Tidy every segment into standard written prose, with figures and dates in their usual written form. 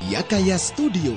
Yakaya Studio.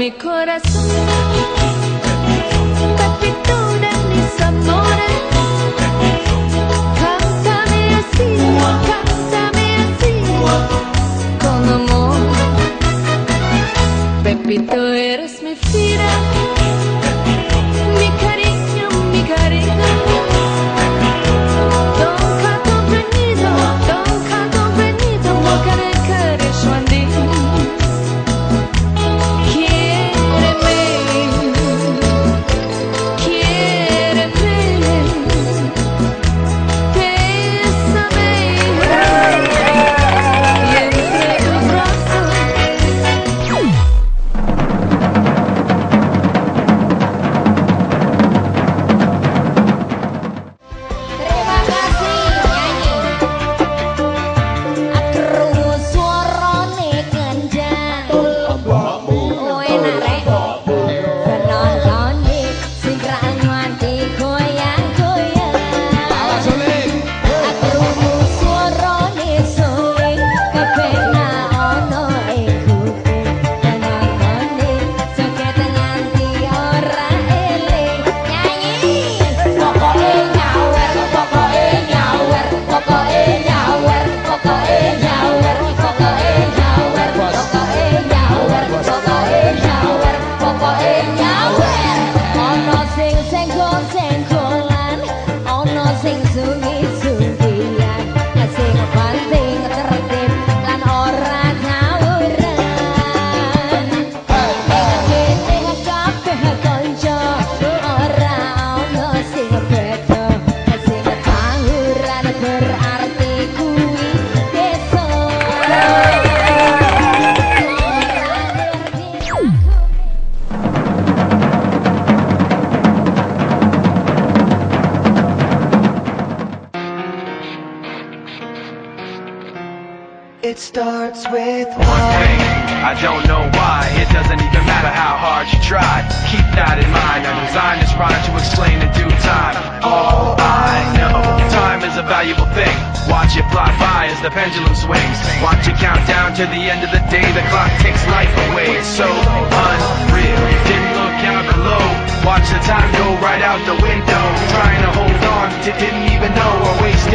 mi corazón. Pepito de mis amores, cántame así, con amor. Pepito, eres mi vida, mi cariño, mi cariño. Nunca comprendido, lo que me quieres andar. It starts with one thing, I don't know why. It doesn't even matter how hard you try. Keep that in mind. I designed this rhyme to explain in due time. All I know, time is a valuable thing. Watch it fly by as the pendulum swings. Watch it count down to the end of the day. The clock takes life away. It's so unreal. Didn't look out below. Watch the time go right out the window. Trying to hold on to didn't even know or waste